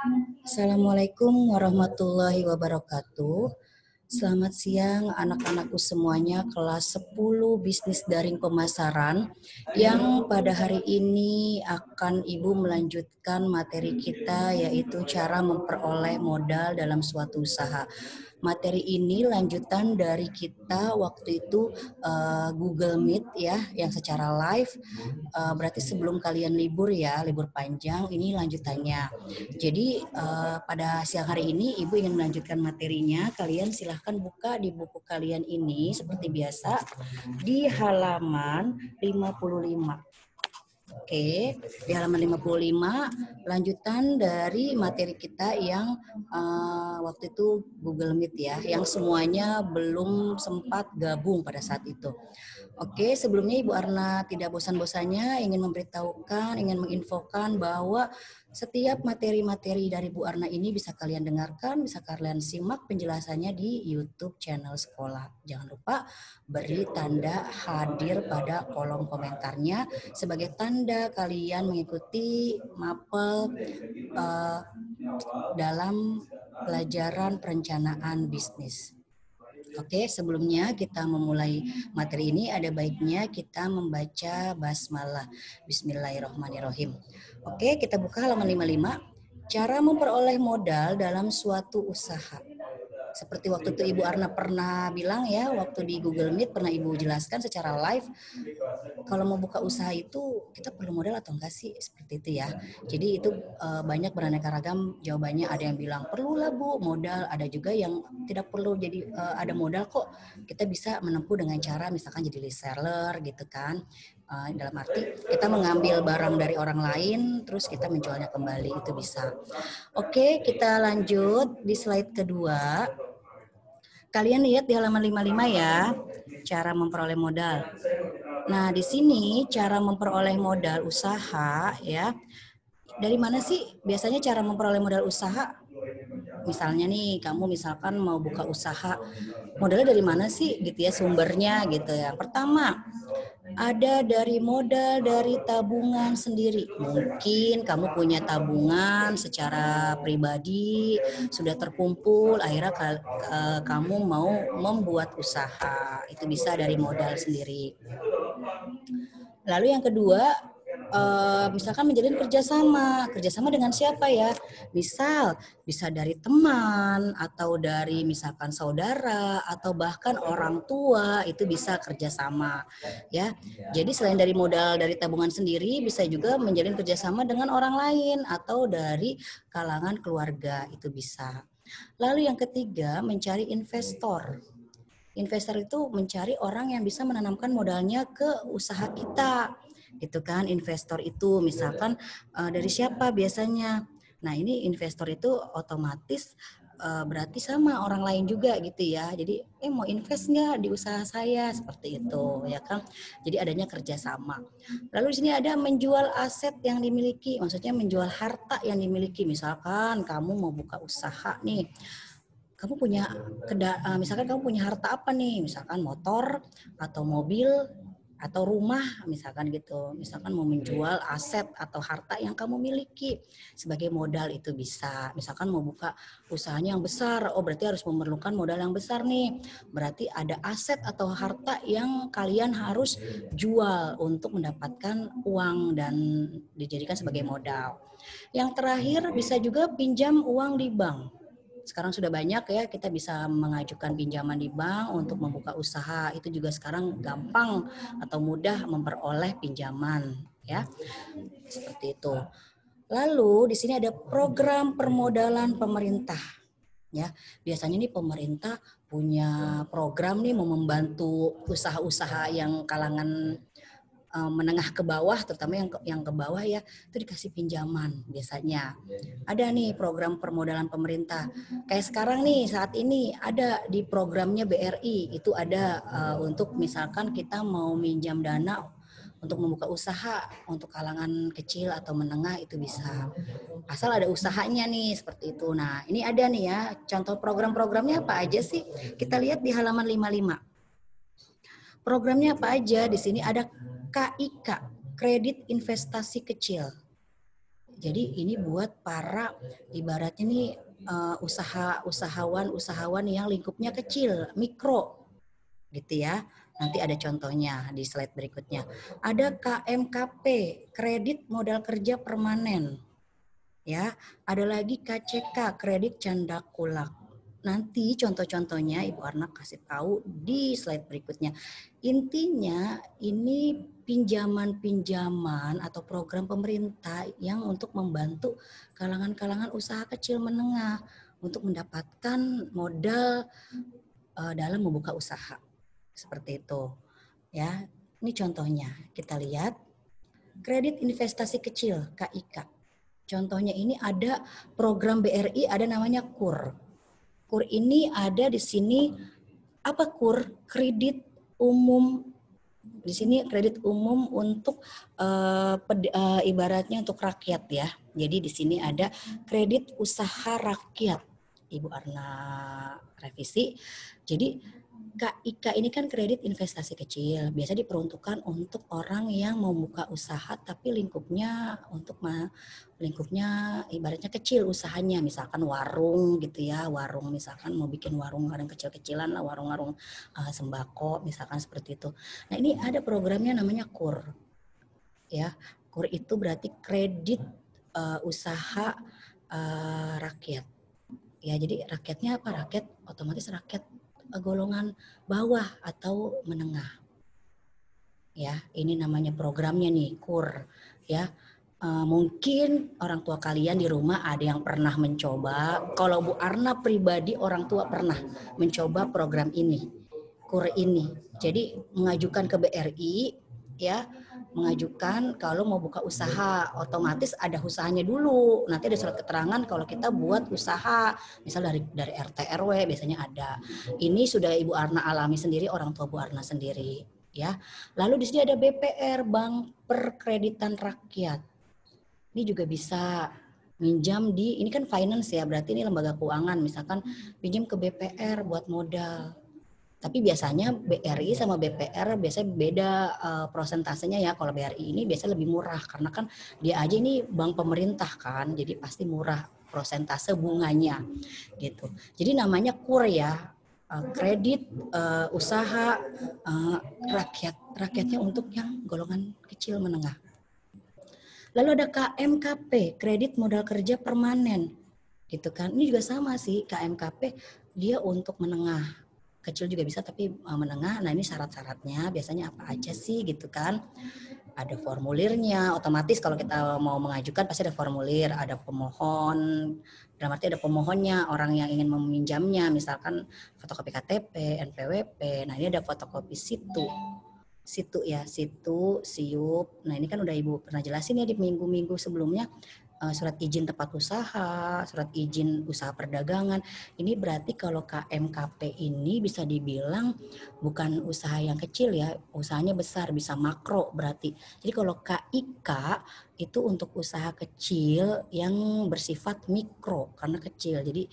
Assalamualaikum warahmatullahi wabarakatuh. Selamat siang anak-anakku semuanya kelas 10 bisnis daring pemasaran yang pada hari ini akan Ibu melanjutkan materi kita yaitu cara memperoleh modal dalam suatu usaha. Materi ini lanjutan dari kita waktu itu Google Meet ya yang secara live. Berarti sebelum kalian libur ya, libur panjang, ini lanjutannya. Jadi pada siang hari ini Ibu ingin melanjutkan materinya. Kalian silahkan buka di buku kalian ini seperti biasa di halaman 55. Oke, di halaman 55 lanjutan dari materi kita yang waktu itu Google Meet ya, yang semuanya belum sempat gabung pada saat itu. Oke, sebelumnya Ibu Arna tidak bosan-bosannya ingin memberitahukan, ingin menginfokan bahwa setiap materi-materi dari Bu Arna ini bisa kalian dengarkan, bisa kalian simak penjelasannya di YouTube channel sekolah. Jangan lupa beri tanda hadir pada kolom komentarnya sebagai tanda kalian mengikuti mapel dalam pelajaran perencanaan bisnis. Oke, sebelumnya kita memulai materi ini ada baiknya kita membaca basmalah. Bismillahirrahmanirrahim. Oke, kita buka halaman 55. Cara memperoleh modal dalam suatu usaha. Seperti waktu itu Ibu Arna pernah bilang ya, waktu di Google Meet pernah Ibu jelaskan secara live, kalau mau buka usaha itu kita perlu modal atau enggak sih, seperti itu ya. Jadi itu banyak beraneka ragam jawabannya, ada yang bilang perlulah Bu modal, ada juga yang tidak perlu jadi ada modal kok. Kita bisa menempuh dengan cara misalkan jadi reseller gitu kan. Dalam arti kita mengambil barang dari orang lain terus kita menjualnya kembali, itu bisa. Oke, kita lanjut di slide kedua. Kalian lihat di halaman 55 ya, cara memperoleh modal. Nah, di sini cara memperoleh modal usaha ya. Dari mana sih biasanya cara memperoleh modal usaha? Misalnya nih, kamu misalkan mau buka usaha, modalnya dari mana sih gitu ya, sumbernya gitu ya. Pertama, ada dari modal dari tabungan sendiri. Mungkin kamu punya tabungan secara pribadi, sudah terkumpul, akhirnya kamu mau membuat usaha. Itu bisa dari modal sendiri. Lalu yang kedua, misalkan menjalin kerjasama dengan siapa ya? Misal bisa dari teman atau dari misalkan saudara atau bahkan orang tua, itu bisa kerjasama ya. Jadi selain dari modal dari tabungan sendiri, bisa juga menjalin kerjasama dengan orang lain atau dari kalangan keluarga, itu bisa. Lalu yang ketiga, mencari investor. Investor itu mencari orang yang bisa menanamkan modalnya ke usaha kita, gitu kan. Investor itu misalkan dari siapa biasanya. Nah, ini investor itu otomatis berarti sama orang lain juga gitu ya. Jadi mau invest nggak di usaha saya, seperti itu ya kan. Jadi adanya kerjasama. Lalu di sini ada menjual aset yang dimiliki, maksudnya menjual harta yang dimiliki. Misalkan kamu mau buka usaha nih, kamu punya misalkan kamu punya harta apa nih, misalkan motor atau mobil atau rumah misalkan gitu. Misalkan mau menjual aset atau harta yang kamu miliki sebagai modal, itu bisa. Misalkan mau buka usahanya yang besar, oh berarti harus memerlukan modal yang besar nih. Berarti ada aset atau harta yang kalian harus jual untuk mendapatkan uang dan dijadikan sebagai modal. Yang terakhir bisa juga pinjam uang di bank. Sekarang sudah banyak ya, kita bisa mengajukan pinjaman di bank untuk membuka usaha. Itu juga sekarang gampang atau mudah memperoleh pinjaman ya. Seperti itu. Lalu di sini ada program permodalan pemerintah. Ya, biasanya nih pemerintah punya program nih mau membantu usaha-usaha yang kalangan menengah ke bawah, terutama yang ke bawah ya, itu dikasih pinjaman biasanya. Ada nih program permodalan pemerintah. Kayak sekarang nih, saat ini ada di programnya BRI, itu ada untuk misalkan kita mau minjam dana untuk membuka usaha untuk kalangan kecil atau menengah, itu bisa. Asal ada usahanya nih, seperti itu. Nah, ini ada nih ya, contoh program-programnya apa aja sih? Kita lihat di halaman 55. Programnya apa aja? Di sini ada KIK, Kredit Investasi Kecil. Jadi ini buat para ibaratnya nih usahawan yang lingkupnya kecil, mikro gitu ya. Nanti ada contohnya di slide berikutnya. Ada KMKP, kredit modal kerja permanen. Ya, ada lagi KCK, kredit canda kulak. Nanti contoh-contohnya Ibu Arna kasih tahu di slide berikutnya. Intinya ini pinjaman-pinjaman atau program pemerintah yang untuk membantu kalangan-kalangan usaha kecil menengah untuk mendapatkan modal dalam membuka usaha. Seperti itu. Ya, ini contohnya. Kita lihat kredit investasi kecil KIK. Contohnya ini ada program BRI, ada namanya KUR. KUR ini ada di sini apa KUR? Kredit umum. Di sini kredit umum untuk ibaratnya untuk rakyat ya. Jadi di sini ada kredit usaha rakyat. Ibu Arna revisi. Jadi KIK ini kan kredit investasi kecil, biasa diperuntukkan untuk orang yang mau buka usaha tapi lingkupnya ibaratnya kecil usahanya, misalkan warung gitu ya, warung misalkan mau bikin warung kecil-kecilan lah, warung-warung sembako misalkan seperti itu. Nah ini ada programnya namanya KUR, ya KUR itu berarti kredit usaha rakyat, ya jadi rakyatnya apa? Rakyat otomatis rakyat golongan bawah atau menengah. Ya, ini namanya programnya nih, KUR. Ya, mungkin orang tua kalian di rumah ada yang pernah mencoba. Kalau Bu Arna pribadi orang tua pernah mencoba program ini, KUR ini. Jadi mengajukan ke BRI, ya, mengajukan kalau mau buka usaha, otomatis ada usahanya dulu. Nanti ada surat keterangan kalau kita buat usaha, misal dari RT RW biasanya ada. Ini sudah Ibu Arna alami sendiri, orang tua Bu Arna sendiri, ya. Lalu di sini ada BPR, Bank Perkreditan Rakyat. Ini juga bisa minjam ini kan finance ya, berarti ini lembaga keuangan, misalkan pinjam ke BPR buat modal. Tapi biasanya BRI sama BPR biasanya beda prosentasenya ya. Kalau BRI ini biasanya lebih murah karena kan dia aja ini bank pemerintah kan, jadi pasti murah prosentase bunganya gitu. Jadi namanya KUR ya, kredit usaha rakyatnya untuk yang golongan kecil menengah. Lalu ada KMKP, kredit modal kerja permanen gitu kan. Ini juga sama sih, KMKP dia untuk menengah, kecil juga bisa tapi menengah. Nah ini syarat-syaratnya biasanya apa aja sih gitu kan. Ada formulirnya, otomatis kalau kita mau mengajukan pasti ada formulir, ada pemohon, dalam arti ada pemohonnya, orang yang ingin meminjamnya, misalkan fotokopi KTP, NPWP. Nah ini ada fotokopi situ ya, situ, siup. Nah ini kan udah Ibu pernah jelasin ya di minggu-minggu sebelumnya. Surat izin tempat usaha, surat izin usaha perdagangan. Ini berarti kalau KMKP ini bisa dibilang bukan usaha yang kecil ya, usahanya besar, bisa makro berarti. Jadi kalau KIK itu untuk usaha kecil yang bersifat mikro karena kecil. Jadi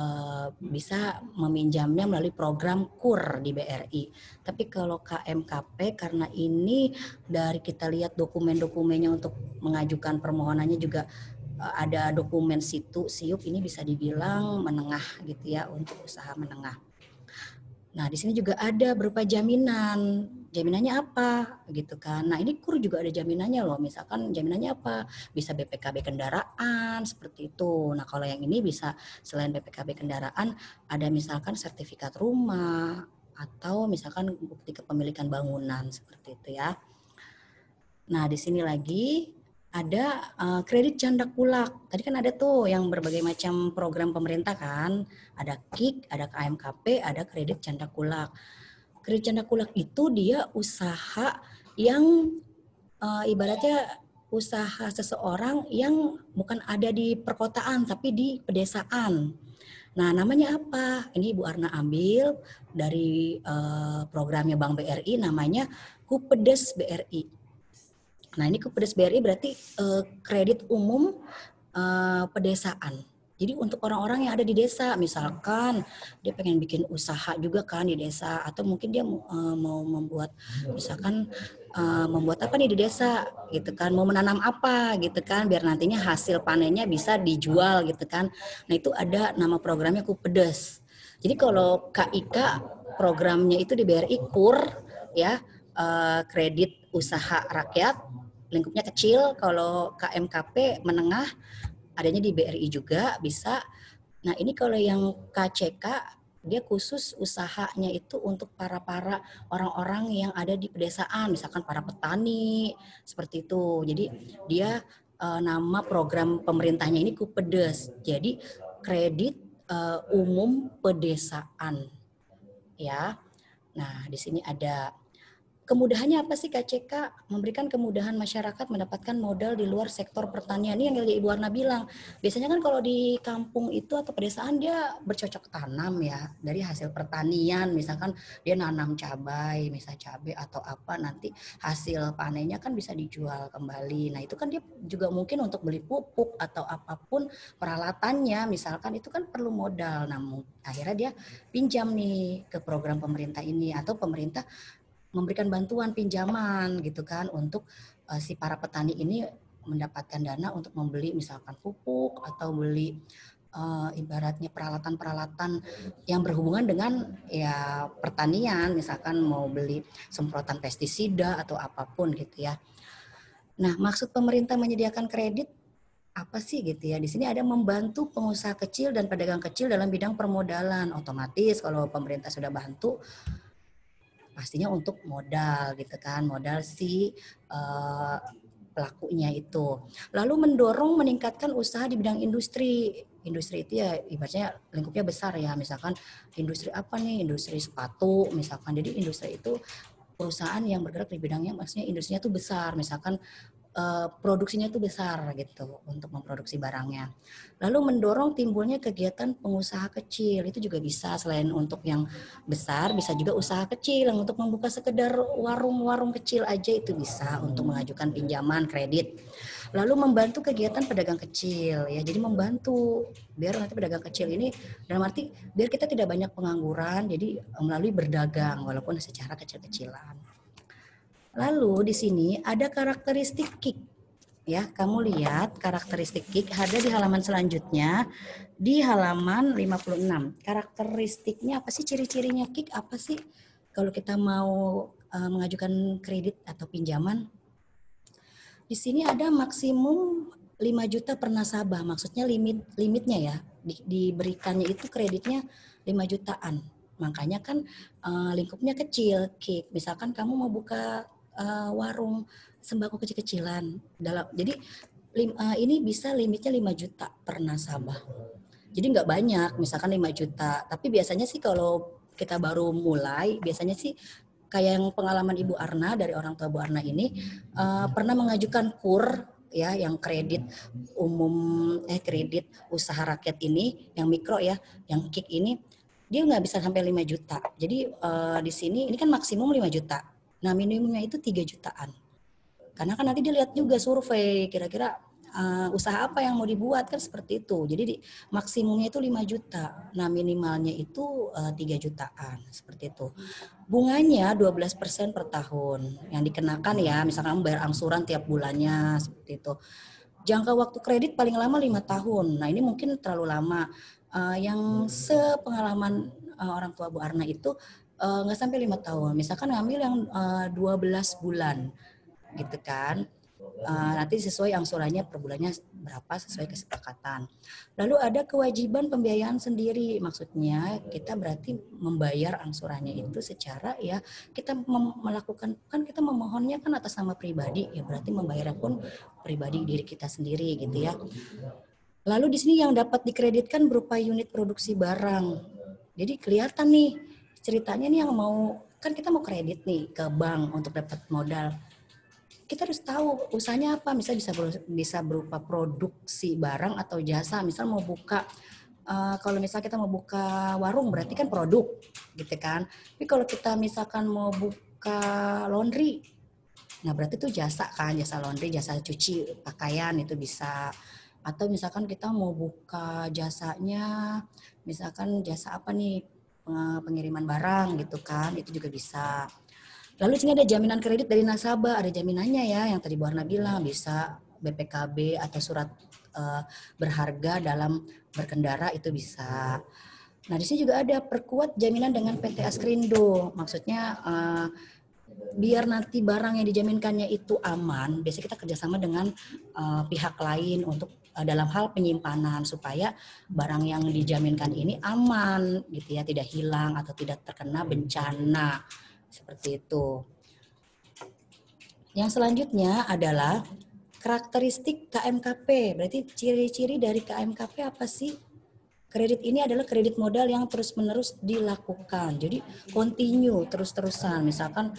bisa meminjamnya melalui program KUR di BRI. Tapi kalau KMKP karena ini dari kita lihat dokumen-dokumennya untuk mengajukan permohonannya juga ada dokumen siup, ini bisa dibilang menengah gitu ya, untuk usaha menengah. Nah di sini juga ada berupa jaminan. Jaminannya apa gitu kan. Nah ini KUR juga ada jaminannya loh. Misalkan jaminannya apa? Bisa BPKB kendaraan seperti itu. Nah kalau yang ini bisa selain BPKB kendaraan ada misalkan sertifikat rumah atau misalkan bukti kepemilikan bangunan seperti itu ya. Nah di sini lagi ada kredit canda kulak. Tadi kan ada tuh yang berbagai macam program pemerintah kan. Ada KIK, ada KMKP, ada kredit canda kulak. Kredit canda kulak itu dia usaha yang ibaratnya usaha seseorang yang bukan ada di perkotaan tapi di pedesaan. Nah namanya apa? Ini Ibu Arna ambil dari programnya Bank BRI, namanya Kupedes BRI. Nah ini Kupedes BRI berarti kredit umum pedesaan. Jadi untuk orang-orang yang ada di desa, misalkan dia pengen bikin usaha juga kan di desa, atau mungkin dia mau membuat, misalkan membuat apa nih di desa gitu kan, mau menanam apa gitu kan, biar nantinya hasil panennya bisa dijual gitu kan. Nah itu ada nama programnya Kupedes. Jadi kalau KIK programnya itu di BRI KUR ya, kredit usaha rakyat, lingkupnya kecil. Kalau KMKP menengah adanya di BRI juga bisa. Nah ini kalau yang KCK dia khusus usahanya itu untuk para orang-orang yang ada di pedesaan, misalkan para petani seperti itu. Jadi dia nama program pemerintahnya ini Kupedes. Jadi kredit umum pedesaan ya. Nah di sini ada kemudahannya apa sih KCK? Memberikan kemudahan masyarakat mendapatkan modal di luar sektor pertanian. Ini yang Ibu Warna bilang. Biasanya kan kalau di kampung itu atau pedesaan dia bercocok tanam ya. Dari hasil pertanian, misalkan dia nanam cabai, misal cabai atau apa, nanti hasil panennya kan bisa dijual kembali. Nah itu kan dia juga mungkin untuk beli pupuk atau apapun peralatannya, misalkan itu kan perlu modal. Namun akhirnya dia pinjam nih ke program pemerintah ini, atau pemerintah memberikan bantuan pinjaman gitu kan untuk si para petani ini mendapatkan dana untuk membeli misalkan pupuk atau beli ibaratnya peralatan-peralatan yang berhubungan dengan ya pertanian, misalkan mau beli semprotan pestisida atau apapun gitu ya. Nah, maksud pemerintah menyediakan kredit apa sih gitu ya? Di sini ada membantu pengusaha kecil dan pedagang kecil dalam bidang permodalan. Otomatis kalau pemerintah sudah bantu, pastinya untuk modal gitu kan, modal si pelakunya itu. Lalu mendorong meningkatkan usaha di bidang industri. Industri itu ya ibaratnya lingkupnya besar ya, misalkan industri apa nih, industri sepatu misalkan. Jadi industri itu perusahaan yang bergerak di bidangnya, maksudnya industrinya tuh besar, misalkan produksinya tuh besar gitu untuk memproduksi barangnya. Lalu mendorong timbulnya kegiatan pengusaha kecil, itu juga bisa, selain untuk yang besar bisa juga usaha kecil yang untuk membuka sekedar warung-warung kecil aja itu bisa untuk mengajukan pinjaman kredit. Lalu membantu kegiatan pedagang kecil ya, jadi membantu biar nanti pedagang kecil ini dalam arti biar kita tidak banyak pengangguran, jadi melalui berdagang walaupun secara kecil-kecilan. Lalu di sini ada karakteristik kick. Ya, kamu lihat karakteristik kick ada di halaman selanjutnya di halaman 56. Karakteristiknya apa sih, ciri-cirinya kick apa sih? Kalau kita mau mengajukan kredit atau pinjaman. Di sini ada maksimum 5 juta per nasabah, maksudnya limitnya ya. Diberikannya itu kreditnya 5 jutaan. Makanya kan lingkupnya kecil, kick. Misalkan kamu mau buka warung sembako kecil-kecilan. Jadi ini bisa limitnya 5 juta per nasabah. Jadi nggak banyak, misalkan 5 juta. Tapi biasanya sih kalau kita baru mulai, biasanya sih kayak yang pengalaman Ibu Arna dari orang tua Bu Arna ini pernah mengajukan KUR ya, yang kredit umum kredit usaha rakyat ini, yang mikro ya, yang KIK ini dia nggak bisa sampai 5 juta. Jadi di sini ini kan maksimum 5 juta. Nah minimumnya itu 3 jutaan. Karena kan nanti dilihat juga survei kira-kira usaha apa yang mau dibuat kan seperti itu. Jadi maksimumnya itu 5 juta. Nah minimalnya itu 3 jutaan seperti itu. Bunganya 12% per tahun yang dikenakan ya, misalkan kamu bayar angsuran tiap bulannya seperti itu. Jangka waktu kredit paling lama 5 tahun. Nah ini mungkin terlalu lama. Yang sepengalaman orang tua Bu Arna itu nggak sampai 5 tahun. Misalkan ngambil yang 12 bulan gitu kan. Nanti sesuai angsurannya per bulannya berapa sesuai kesepakatan. Lalu ada kewajiban pembiayaan sendiri, maksudnya kita berarti membayar angsurannya itu secara ya kita melakukan, kan kita memohonnya kan atas nama pribadi ya, berarti membayarnya pun pribadi diri kita sendiri gitu ya. Lalu di sini yang dapat dikreditkan berupa unit produksi barang. Jadi kelihatan nih ceritanya nih, yang mau kan kita mau kredit nih ke bank untuk dapat modal, kita harus tahu usahanya apa. Misal bisa berupa produksi barang atau jasa. Misal mau buka kalau misal kita mau buka warung berarti kan produk gitu kan. Tapi kalau kita misalkan mau buka laundry, nah berarti itu jasa kan, jasa laundry, jasa cuci pakaian itu bisa. Atau misalkan kita mau buka jasanya, misalkan jasa apa nih, pengiriman barang gitu kan, itu juga bisa. Lalu sini ada jaminan kredit dari nasabah, ada jaminannya ya, yang tadi Bu Arna bilang bisa BPKB atau surat berharga dalam berkendara itu bisa. Nah di sini juga ada perkuat jaminan dengan PT Askrindo, maksudnya biar nanti barang yang dijaminkannya itu aman, biasanya kita kerjasama dengan pihak lain untuk dalam hal penyimpanan supaya barang yang dijaminkan ini aman gitu ya, tidak hilang atau tidak terkena bencana seperti itu. Yang selanjutnya adalah karakteristik KMKP. Berarti ciri-ciri dari KMKP apa sih? Kredit ini adalah kredit modal yang terus-menerus dilakukan. Jadi continue terus-terusan. Misalkan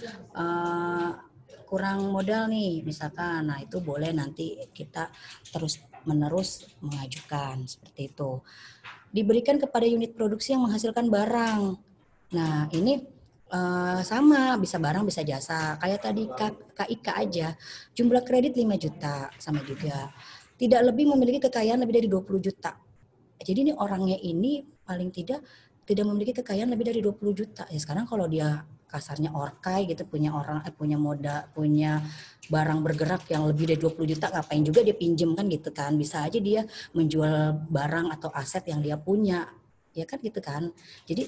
kurang modal nih, misalkan. Nah, itu boleh nanti kita terus-menerus mengajukan seperti itu. Diberikan kepada unit produksi yang menghasilkan barang. Nah, ini sama, bisa barang bisa jasa. Kayak tadi KIK aja, jumlah kredit 5 juta sama juga. Tidak lebih memiliki kekayaan lebih dari 20 juta. Jadi ini orangnya ini paling tidak memiliki kekayaan lebih dari 20 juta. Ya sekarang kalau dia kasarnya orkai gitu, punya modal, punya barang bergerak yang lebih dari 20 juta, ngapain juga dia pinjem kan gitu kan. Bisa aja dia menjual barang atau aset yang dia punya. Ya kan gitu kan. Jadi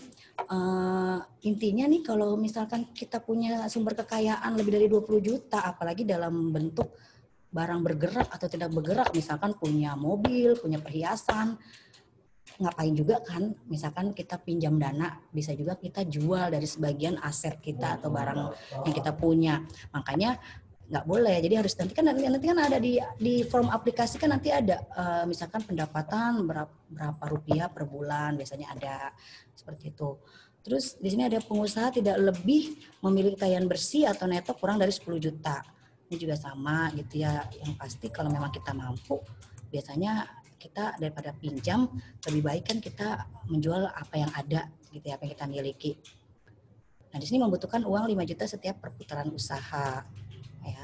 intinya nih kalau misalkan kita punya sumber kekayaan lebih dari 20 juta, apalagi dalam bentuk barang bergerak atau tidak bergerak, misalkan punya mobil, punya perhiasan, ngapain juga kan, misalkan kita pinjam dana, bisa juga kita jual dari sebagian aset kita atau barang yang kita punya. Makanya nggak boleh, jadi harus nanti kan ada di form aplikasi kan nanti ada misalkan pendapatan berapa rupiah per bulan, biasanya ada seperti itu. Terus di sini ada pengusaha tidak lebih memiliki kekayaan bersih atau neto kurang dari 10 juta. Ini juga sama gitu ya, yang pasti kalau memang kita mampu, biasanya kita daripada pinjam, lebih baik kan kita menjual apa yang ada gitu ya, apa yang kita miliki. Nah di sini membutuhkan uang 5 juta setiap perputaran usaha ya.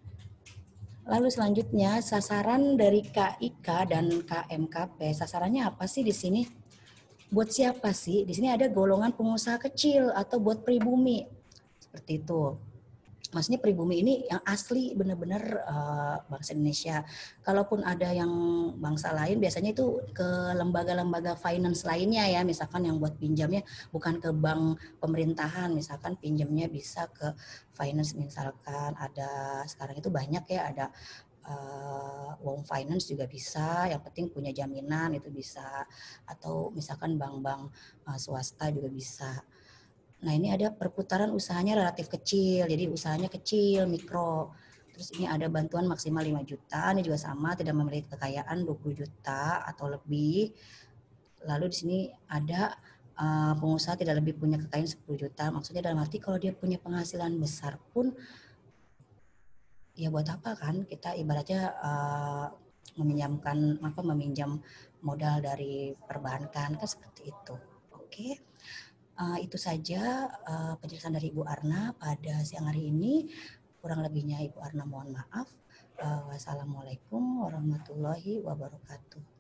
Lalu selanjutnya sasaran dari KIK dan KMKP, sasarannya apa sih di sini? Buat siapa sih? Di sini ada golongan pengusaha kecil atau buat pribumi. Seperti itu. Maksudnya pribumi ini yang asli benar-benar bangsa Indonesia. Kalaupun ada yang bangsa lain, biasanya itu ke lembaga-lembaga finance lainnya ya, misalkan yang buat pinjamnya bukan ke bank pemerintahan, misalkan pinjamnya bisa ke finance, misalkan ada sekarang itu banyak ya, ada Wong Finance juga bisa, yang penting punya jaminan itu bisa, atau misalkan bank-bank swasta juga bisa. Nah ini ada perputaran usahanya relatif kecil, jadi usahanya kecil, mikro. Terus ini ada bantuan maksimal 5 juta, ini juga sama, tidak memiliki kekayaan 20 juta atau lebih. Lalu di sini ada pengusaha tidak lebih punya kekayaan 10 juta, maksudnya dalam arti kalau dia punya penghasilan besar pun, ya buat apa kan kita ibaratnya meminjam modal dari perbankan kan seperti itu. Oke. Itu saja penjelasan dari Ibu Arna pada siang hari ini. Kurang lebihnya Ibu Arna mohon maaf. Wassalamualaikum warahmatullahi wabarakatuh.